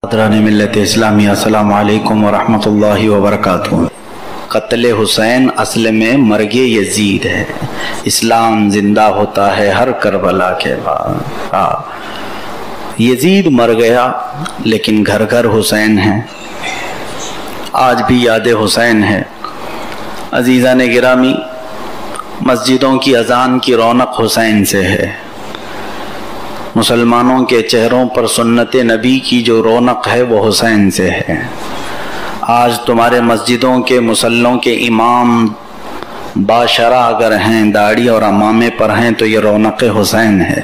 حضران ملت اسلامی السلام علیکم ورحمۃ اللہ وبرکاتہ۔ قتل حسین اصل میں مرگ یزید ہے، اسلام زندہ ہوتا ہے ہر کربلا کے بعد۔ یزید مر گیا لیکن گھر گھر حسین ہیں، آج بھی یاد حسین ہے۔ عزیزان گرامی، مسجدوں کی اذان کی رونق حسین سے ہے، مسلمانوں کے چہروں پر سنت نبی کی جو رونق ہے وہ حسین سے ہے۔ آج تمہارے مسجدوں کے مصلوں کے امام باشرہ اگر ہیں، داڑھی اور عمامے پر ہیں، تو یہ رونق حسین ہے۔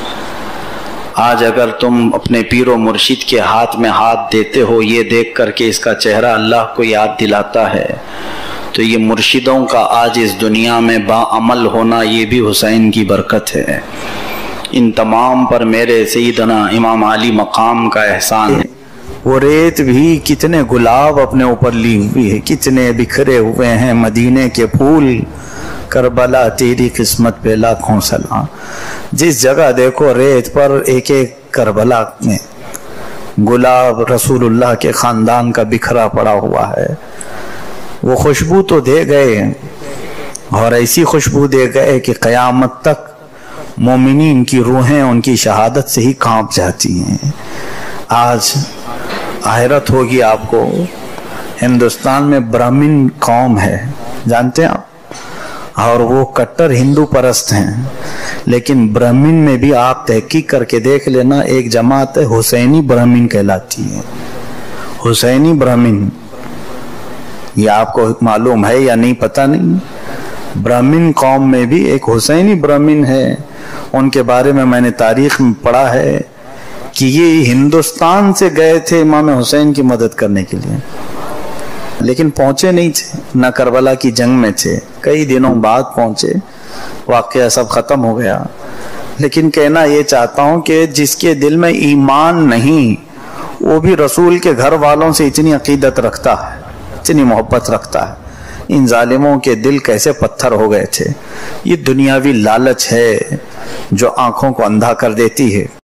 آج اگر تم اپنے پیر و مرشد کے ہاتھ میں ہاتھ دیتے ہو یہ دیکھ کر کے اس کا چہرہ اللہ کو یاد دلاتا ہے، تو یہ مرشدوں کا آج اس دنیا میں باعمل ہونا یہ بھی حسین کی برکت ہے۔ ان تمام پر میرے سیدنا امام علی مقام کا احسان ہے۔ وہ ریت بھی کتنے گلاب اپنے اوپر لی ہوئی ہے، کتنے بکھرے ہوئے ہیں مدینے کے پھول، کربلا تیری قسمت پہ لاکھوں سلام۔ جس جگہ دیکھو ریت پر ایک ایک کربلا میں گلاب رسول اللہ کے خاندان کا بکھرا پڑا ہوا ہے۔ وہ خوشبو تو دے گئے اور ایسی خوشبو دے گئے کہ قیامت تک مومنین کی روحیں ان کی شہادت سے ہی کانپ جاتی ہیں۔ آج حیرت ہوگی آپ کو، ہندوستان میں برہمن قوم ہے، جانتے ہیں آپ، اور وہ کٹر ہندو پرست ہیں، لیکن برہمن میں بھی آپ تحقیق کر کے دیکھ لینا ایک جماعت ہے حسینی برہمن کہلاتی ہے۔ حسینی برہمن، یہ آپ کو معلوم ہے یا نہیں پتہ نہیں، برہمن قوم میں بھی ایک حسینی برہمن ہے۔ ان کے بارے میں نے تاریخ میں پڑھا ہے کہ یہ ہندوستان سے گئے تھے امام حسین کی مدد کرنے کے لیے، لیکن پہنچے نہیں تھے، نہ کربلا کی جنگ میں تھے، کئی دنوں بعد پہنچے، واقعہ سب ختم ہو گیا۔ لیکن کہنا یہ چاہتا ہوں کہ جس کے دل میں ایمان نہیں وہ بھی رسول کے گھر والوں سے اتنی عقیدت رکھتا ہے، اتنی محبت رکھتا ہے۔ ان ظالموں کے دل کیسے پتھر ہو گئے تھے۔ یہ دنیاوی لالچ ہے جو آنکھوں کو اندھا کر دیتی ہے۔